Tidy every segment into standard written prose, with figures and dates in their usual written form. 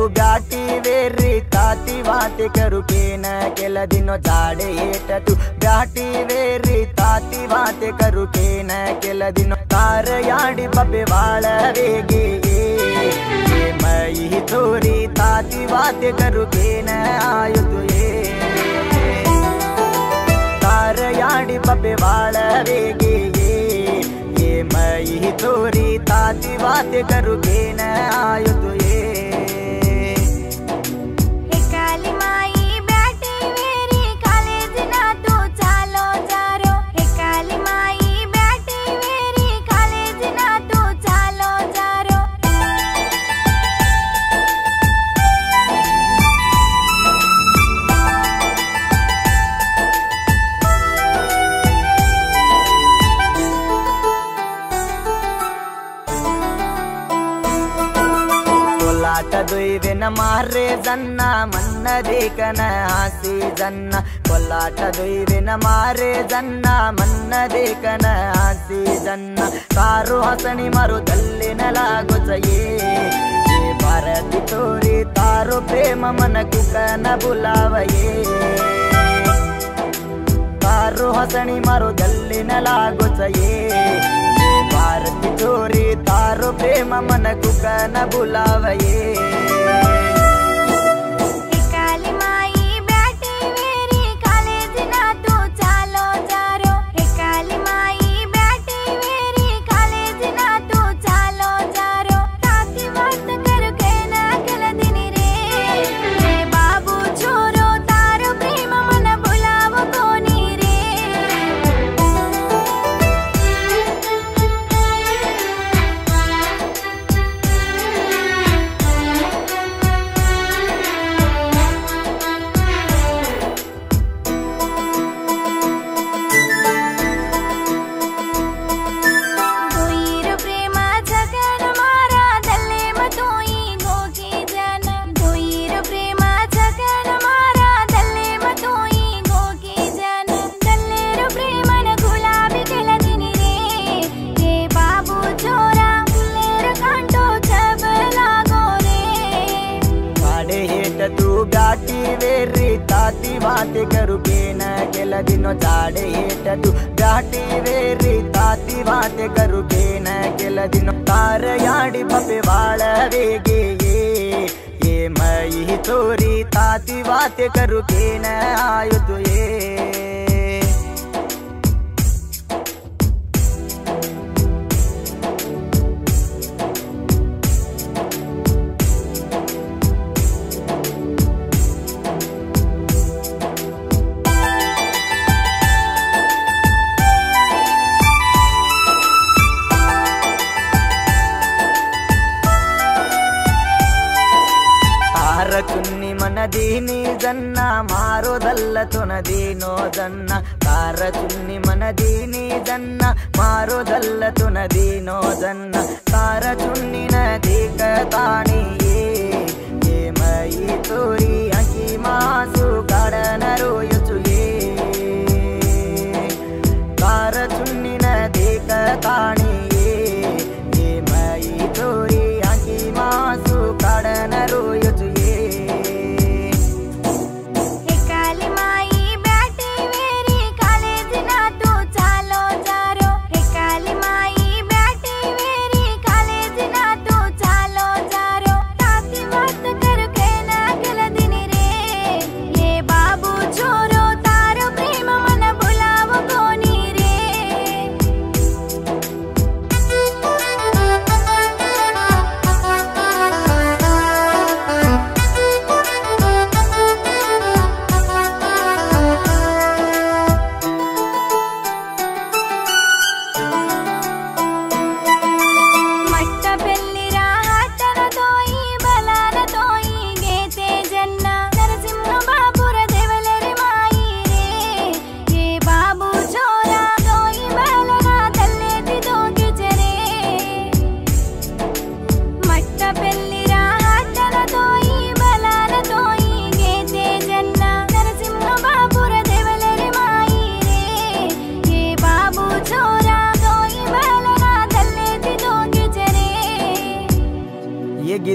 गाटी वेरी ताती वाते करू के न केला दिनो जाड़े हेट तू गाटी वेरी ताती वाते करू के न केला दिनो तार याडी बबे वाळ वेगे ये मई तोरी ताती वाते करू के न आयो तू तार याडी बबे वाळ वेगे ये मई तोरी ताती वाते करू के न आयो तू दुईवेन मारे जन्ना मन्न देखन आसी जन्ना कोल्लाट दुईवेन मारे जन्ना मन्न देखन आसी जन्ना तारो हसनी मारो दल्लिन लागुचये भारती तोरी तारो प्रेम मन कुकन बुलावये तारो हसनी मारो दल्लिन लागुचये भारती तोरी तारो प्रेम मन कुकन बुलावये गाटी वेरी ताती वाते करू के न केला दिनो जाड़े हेट तू गाटी वेरी ताती वाते करू के न केला दिनो तार याडी बबे वाळ वेगे ये मई तोरी ताती वाते करू के न आयो तू चुन्नी मन दीनी जन्ना मारो दल्ल तो नदीनो जन्ना तार चुन्नी मन दीनी जन्ना मारो दल्ल तो नदीनो जन्ना तार चुन्नी नदी कतानी ये मई तोरी अंकी मासु काडन रोयुचु तार चुन्नी नदी कतानी ये मई तोरी अंकी मासु काडन रोयुचु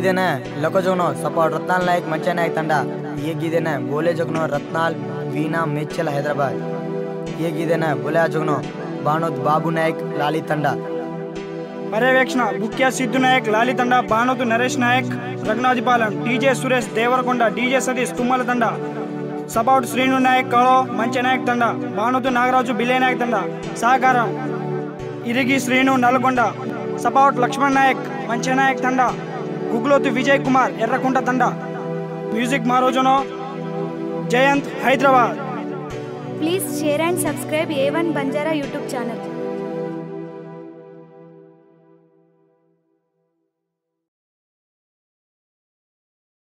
गीदेने लको जोनो सपोर्ट रत्नाल नायक मंचे नायक तंडा ये गीदेने बोले जगनो रत्नाल वीना मेचल हैदराबाद ये गीदेने बोले जगनो बाणोद बाबू नायक लाली तंडा पर्यवेक्षण Bukya Siddhu Nayak Lali Tanda Banoth Naresh Nayak Raghunathpalem DJ Suresh Devarakonda DJ Satish Tummala Tanda support Srinu Nayak कळो मंचे नायक तंडा बाणोद नागराजु बिले नायक तंडा सहकारम इरिगी श्रीनु नलगొండ सपोर्ट लक्ष्मण नायक मंचे नायक तंडा गुगलोतु विजय कुमार एर्रकुंट तंडा म्यूजिक मारोजनो Jayanth Hyderabad. Please share and subscribe A1 Banjara YouTube channel.